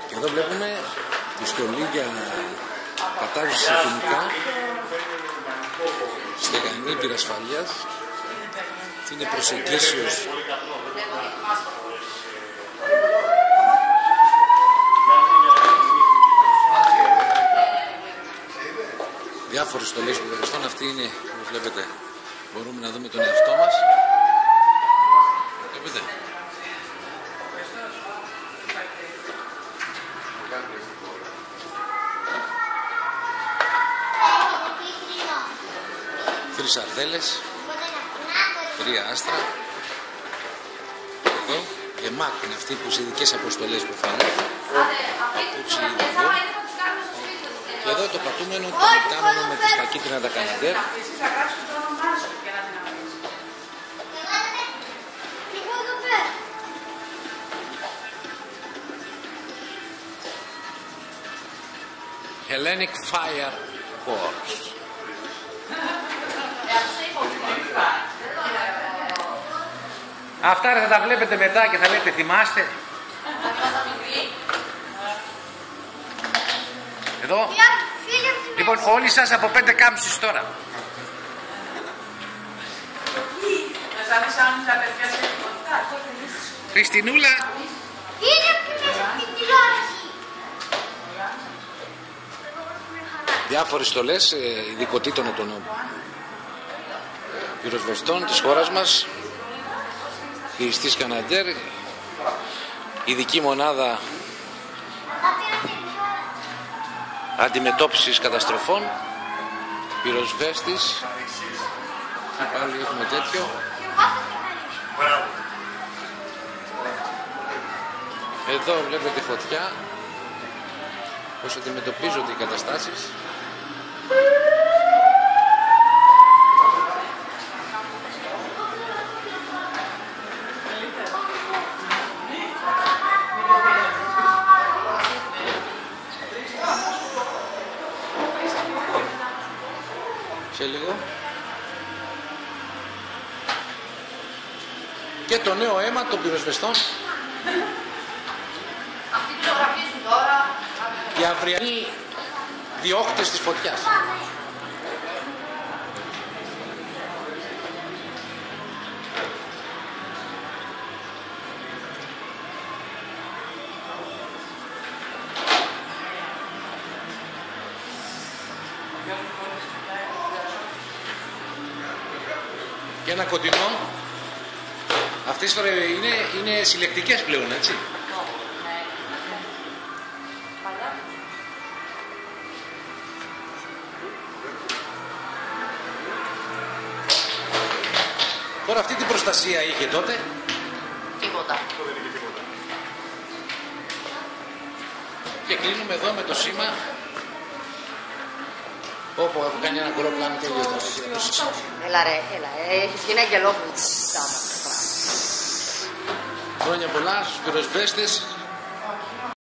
Και εδώ βλέπουμε πιστολή για κατάρρευση σε χημικά, στεγανή πυρασφαλείας. Είναι προσεγγίσεως διάφορες στολές πυροσβεστών. Αυτή είναι, όπως βλέπετε, μπορούμε να δούμε τον εαυτό μας. Βλέπετε. Τρεις σαρδέλες, 3 άστρα. Εδώ, γεμάκ είναι αυτοί που σε ειδικές αποστολές που φάνε. Παπούτσι εδώ. Και εδώ το πατούμενο, το διτάμενο με τα κίτρινα τα καναντέρ. Hellenic Fire Corps. Αυτά θα τα βλέπετε μετά και θα λέτε θυμάστε. Εδώ. Λοιπόν, όλοι σας από 5 κάμψεις τώρα. Χριστινούλα. Διάφορες στολές ειδικοτήτων των πυροσβεστών της χώρας μας. Χειριστής Καναντέρ, ειδική μονάδα αντιμετώπισης καταστροφών, πυροσβέστης, και πάλι έχουμε τέτοιο. Εδώ βλέπετε φωτιά, πώς αντιμετωπίζονται οι καταστάσεις. Σε λίγο. Και το νέο αίμα των πυροσβεστών. Αυτοί που ζωγραφίζουν τώρα. Οι αυριανοί διώχτες της φωτιάς. Και ένα κοντινό. Αυτές τώρα είναι συλλεκτικές πλέον, έτσι. Τώρα αυτή την προστασία είχε τότε. Τίποτα. Και κλείνουμε εδώ με το σήμα. Όπου έχω κάνει ένα κορό πλάνο και λίγο. Έλα ρε, έλα. Έχεις γίνει αγγελόπουλο. Χρόνια πολλά στους πυροσβέστες.